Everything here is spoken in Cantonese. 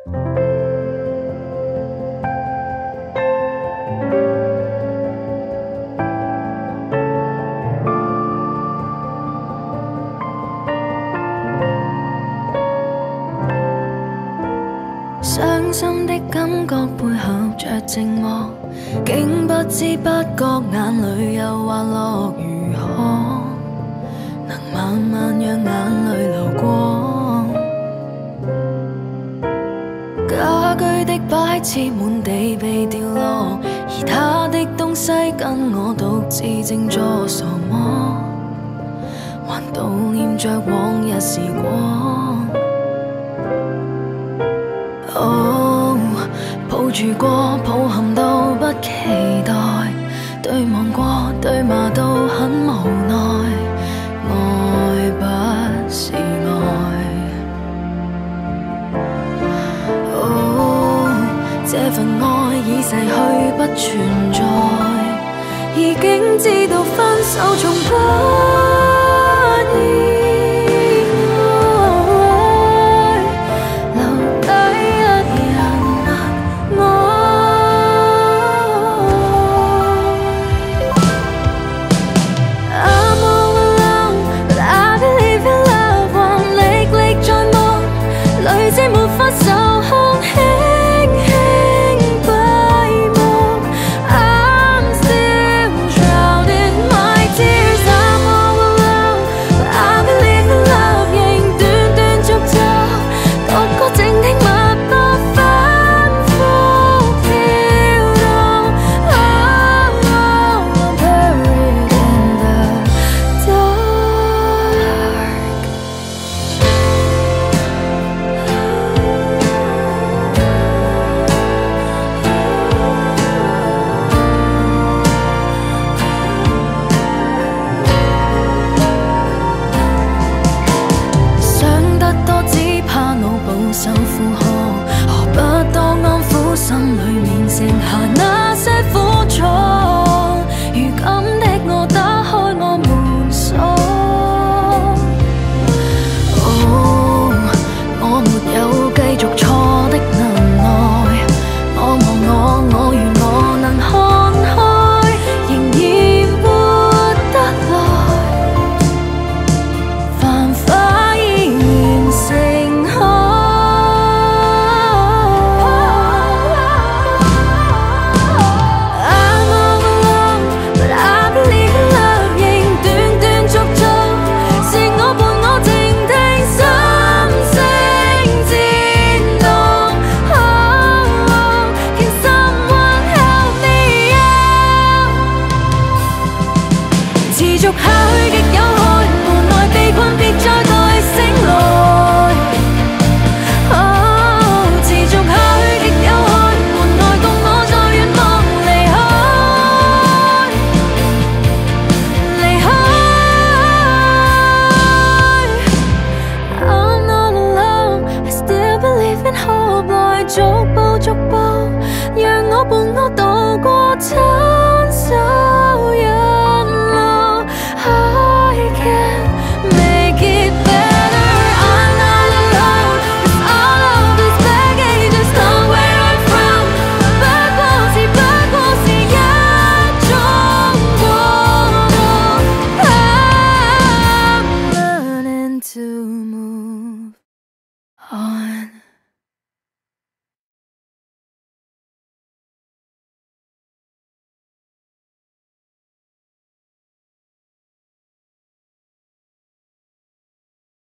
傷心的感覺背後着寂寞，竟不知不覺眼淚又滑落，如何能慢慢讓眼淚流過？家居的擺設滿地被掉落，而他的東西跟我獨自靜坐，傻麼？還悼念着往日時光。哦，抱住過，抱憾都不期待，對望過，對罵都很無奈，愛不是愛。哦，這份愛已逝去不存在，已經知道分手從不易。受負荷，何不多安撫心裏面剩下那些苦楚？如今的我打開我門鎖。哦，我沒有繼續錯的能耐，我願我能看開，仍然活得來，繁花依然盛開。持續下去極有害，無奈被困別再待醒來。持續下去極有害，無奈共我在遠方離開。I'm not alone, I still believe in hope， 來逐步逐步，讓我伴我渡過親手。To move on.